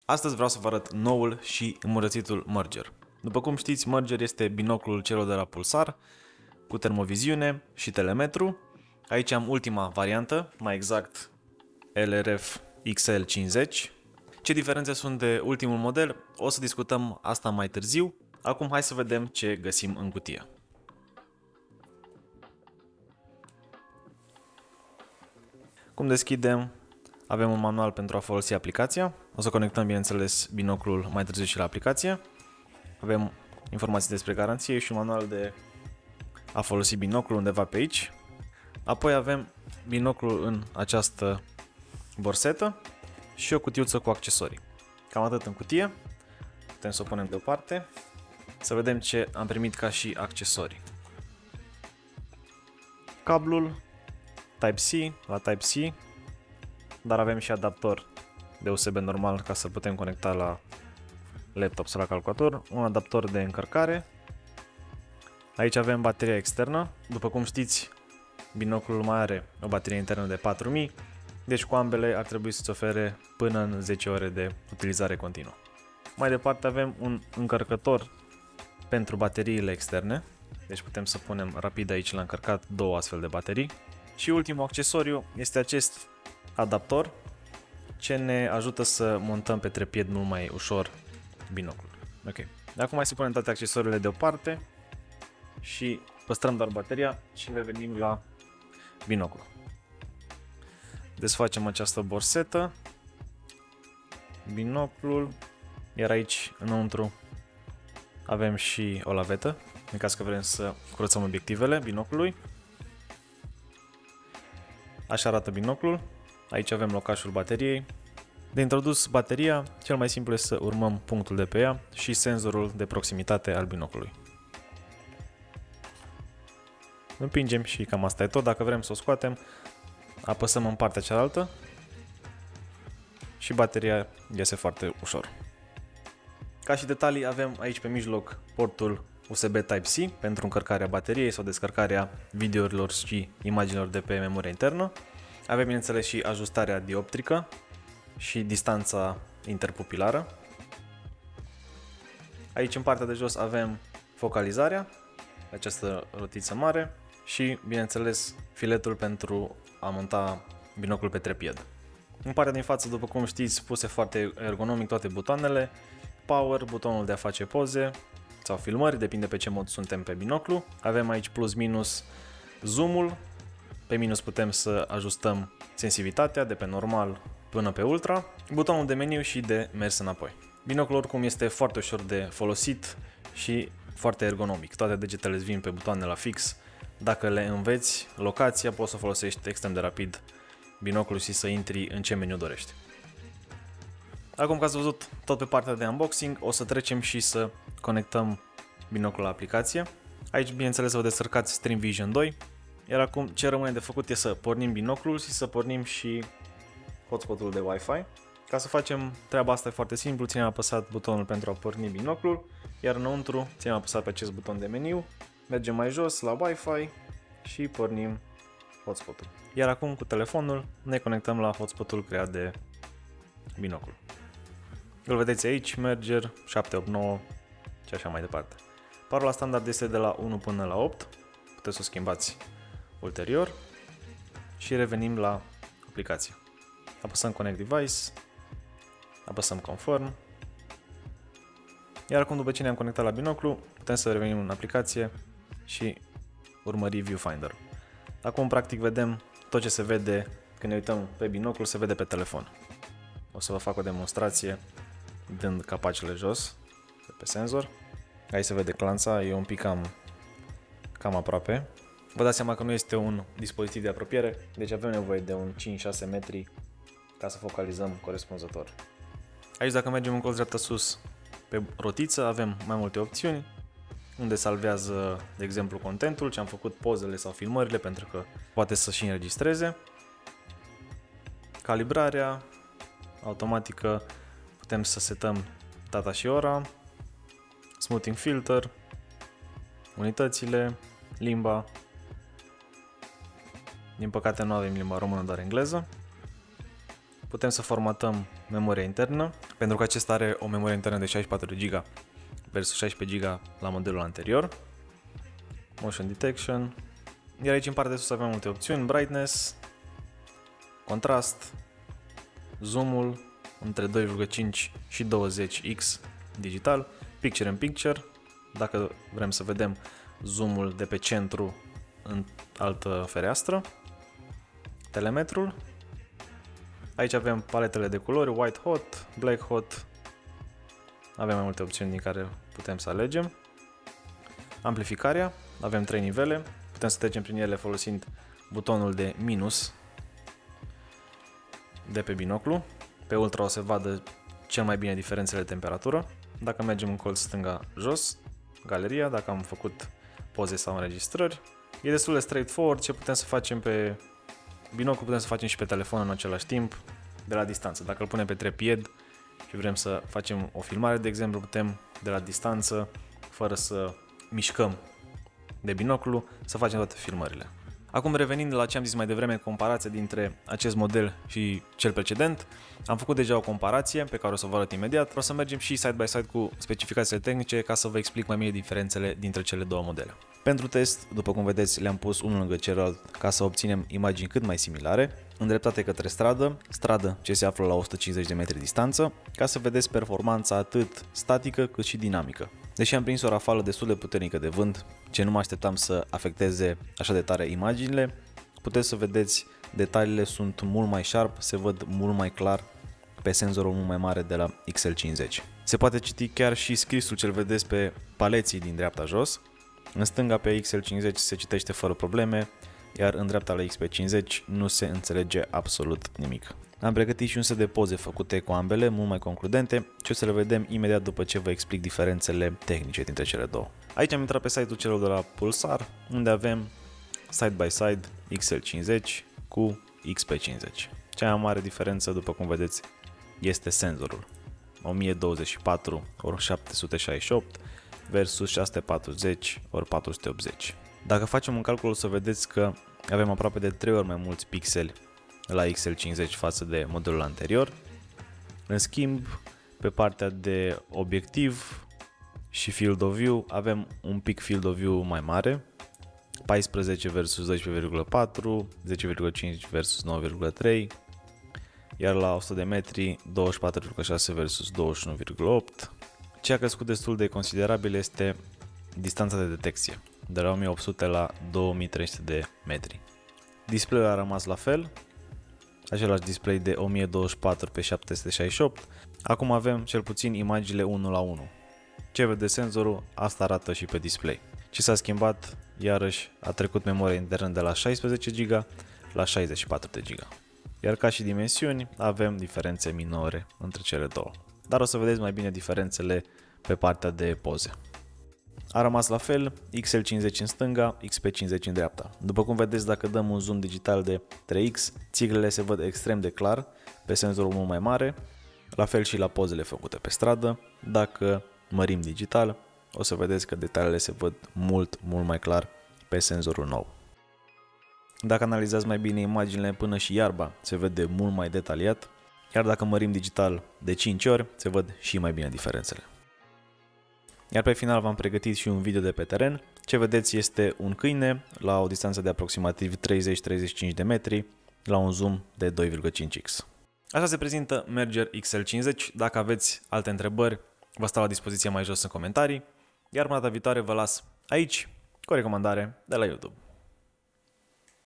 Astăzi vreau să vă arăt noul și îmbunătățitul Merger. După cum știți, Merger este binoclul celor de la Pulsar, cu termoviziune și telemetru. Aici am ultima variantă, mai exact LRF XL50. Ce diferențe sunt de ultimul model? O să discutăm asta mai târziu. Acum hai să vedem ce găsim în cutie. Cum deschidem, avem un manual pentru a folosi aplicația. O să conectăm, bineînțeles, binoclul mai târziu și la aplicație. Avem informații despre garanție și un manual de a folosi binoclul undeva pe aici. Apoi avem binoclul în această borsetă și o cutiuță cu accesorii. Cam atât în cutie. Putem să o punem deoparte. Să vedem ce am primit ca și accesorii. Cablul Type-C la Type-C, dar avem și adaptor de USB normal ca să putem conecta la laptop sau la calculator, un adaptor de încărcare. Aici avem bateria externă. După cum știți, binoclul mai are o baterie internă de 4000, deci cu ambele ar trebui să-ți ofere până în 10 ore de utilizare continuă. Mai departe avem un încărcător pentru bateriile externe, deci putem să punem rapid aici la încărcat două astfel de baterii. Și ultimul accesoriu este acest adaptor, ce ne ajută să montăm pe trepied mult mai ușor binoclul. Ok. Acum hai să punem toate accesoriile deoparte și păstrăm doar bateria și revenim la binoclu. Desfacem această borsetă, binoclul, iar aici înăuntru avem și o lavetă, în caz că vrem să curățăm obiectivele binoclului. Așa arată binoclul. Aici avem locașul bateriei. De introdus bateria, cel mai simplu este să urmăm punctul de pe ea și senzorul de proximitate al binoclului. Împingem și cam asta e tot. Dacă vrem să o scoatem, apăsăm în partea cealaltă și bateria iese foarte ușor. Ca și detalii, avem aici pe mijloc portul USB Type-C pentru încărcarea bateriei sau descărcarea videourilor și imaginilor de pe memoria internă. Avem, bineînțeles, și ajustarea dioptrică și distanța interpupilară. Aici, în partea de jos, avem focalizarea, această rotiță mare și, bineînțeles, filetul pentru a monta binoclul pe trepied. În partea din față, după cum știți, puse foarte ergonomic toate butoanele, power, butonul de a face poze sau filmări, depinde pe ce mod suntem pe binoclu. Avem aici plus minus zoom-ul. Pe minus putem să ajustăm sensitivitatea de pe normal până pe ultra, butonul de meniu și de mers înapoi. Binoclul oricum este foarte ușor de folosit și foarte ergonomic. Toate degetele îți vin pe butoane la fix. Dacă le înveți locația, poți să folosești extrem de rapid binoclul și să intri în ce meniu dorești. Acum că ați văzut tot pe partea de unboxing, o să trecem și să conectăm binoclul la aplicație. Aici, bineînțeles, vă descărcați Stream Vision 2, iar acum ce rămâne de făcut este să pornim binoclul și să pornim și hotspotul de Wi-Fi. Ca să facem treaba asta e foarte simplu, ținem apăsat butonul pentru a porni binoclul, iar înăuntru ținem apăsat pe acest buton de meniu, mergem mai jos la Wi-Fi și pornim hotspotul. Iar acum cu telefonul ne conectăm la hotspotul creat de binoclu. Îl vedeți aici, Merger 789 și așa mai departe. Parola standard este de la 1 până la 8, puteți să o schimbați ulterior și revenim la aplicație. Apăsăm Connect Device, apăsăm Confirm, iar acum după ce ne-am conectat la binoclu, putem să revenim în aplicație și urmări Viewfinder. Acum practic vedem tot ce se vede când ne uităm pe binoclu, se vede pe telefon. O să vă fac o demonstrație dând capacele jos de pe senzor. Aici se vede clanța, e un pic cam aproape. Vă dați seama că nu este un dispozitiv de apropiere, deci avem nevoie de un 5-6 metri ca să focalizăm corespunzător. Aici dacă mergem în colț dreapta sus pe rotiță avem mai multe opțiuni, unde salvează, de exemplu, contentul, ce am făcut, pozele sau filmările, pentru că poate să și înregistreze. Calibrarea automatică, putem să setăm data și ora, smoothing filter, unitățile, limba. Din păcate nu avem limba română, doar engleză. putem să formatăm memoria internă, pentru că acesta are o memorie internă de 64 GB versus 16 GB la modelul anterior. Motion Detection. Iar aici în partea de sus avem multe opțiuni: brightness, contrast, zoom-ul între 2,5 și 20x digital, picture in picture, dacă vrem să vedem zoom-ul de pe centru în altă fereastră, telemetrul. Aici avem paletele de culori, white hot, black hot, avem mai multe opțiuni din care putem să alegem. Amplificarea, avem 3 nivele, putem să trecem prin ele folosind butonul de minus de pe binoclu. Pe ultra o să vadă cel mai bine diferențele de temperatură. Dacă mergem în colț stânga jos, galeria, dacă am făcut poze sau înregistrări. E destul de straightforward, ce putem să facem pe binoclu putem să facem și pe telefon în același timp, de la distanță. Dacă îl punem pe trepied și vrem să facem o filmare, de exemplu, putem de la distanță, fără să mișcăm de binoclu, să facem toate filmările. Acum, revenind la ce am zis mai devreme, comparația dintre acest model și cel precedent, am făcut deja o comparație pe care o să vă arăt imediat. O să mergem și side by side cu specificațiile tehnice ca să vă explic mai bine diferențele dintre cele două modele. Pentru test, după cum vedeți, le-am pus unul lângă celălalt ca să obținem imagini cât mai similare, îndreptate către stradă ce se află la 150 de metri distanță, ca să vedeți performanța atât statică cât și dinamică. Deși am prins o rafală destul de puternică de vânt, ce nu mă așteptam să afecteze așa de tare imaginile, puteți să vedeți, detaliile sunt mult mai sharp, se văd mult mai clar pe senzorul mult mai mare de la XL50. Se poate citi chiar și scrisul ce-l vedeți pe paleții din dreapta jos. În stânga pe XL50 se citește fără probleme, iar în dreapta la XP50 nu se înțelege absolut nimic. Am pregătit și un set de poze făcute cu ambele, mult mai concludente, ce o să le vedem imediat după ce vă explic diferențele tehnice dintre cele două. Aici am intrat pe site-ul celor de la Pulsar, unde avem side by side XL50 cu XP50. Cea mai mare diferență, după cum vedeți, este senzorul. 1024 × 768 versus 640 × 480. Dacă facem un calcul, o să vedeți că avem aproape de 3 ori mai mulți pixeli la XL50 față de modelul anterior. În schimb, pe partea de obiectiv și field of view avem un pic field of view mai mare, 14 versus 12,4, 10,5 versus 9,3, iar la 100 de metri 24,6 versus 21,8. Ce a crescut destul de considerabil este distanța de detecție, de la 1800 la 2300 de metri. Display-ul a rămas la fel, același display de 1024 pe 768. Acum avem cel puțin imaginile 1 la 1. Ce vede senzorul, asta arată și pe display. Ce s-a schimbat, iarăși a trecut memoria internă de la 16 GB la 64 de GB. Iar ca și dimensiuni avem diferențe minore între cele două. Dar o să vedeți mai bine diferențele pe partea de poze. A rămas la fel, XL50 în stânga, XP50 în dreapta. După cum vedeți, dacă dăm un zoom digital de 3x, țiglele se văd extrem de clar pe senzorul mult mai mare, la fel și la pozele făcute pe stradă. Dacă mărim digital, o să vedeți că detaliile se văd mult mai clar pe senzorul nou. Dacă analizați mai bine imaginile, până și iarba se vede mult mai detaliat, iar dacă mărim digital de 5 ori, se văd și mai bine diferențele. Iar pe final v-am pregătit și un video de pe teren. Ce vedeți este un câine la o distanță de aproximativ 30-35 de metri la un zoom de 2,5x. Așa se prezintă Merger XL50. Dacă aveți alte întrebări, vă stau la dispoziție mai jos în comentarii. Iar până data viitoare vă las aici cu o recomandare de la YouTube.